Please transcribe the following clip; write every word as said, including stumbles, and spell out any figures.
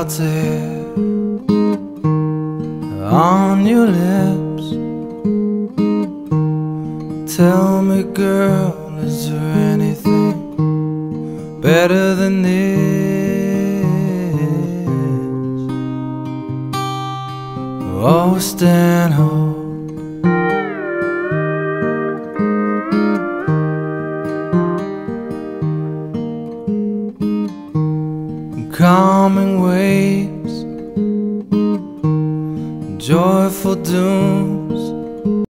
tear on your lips. Tell me, girl, is there anything better than this? Oh, stand up. Calming waves, joyful dooms.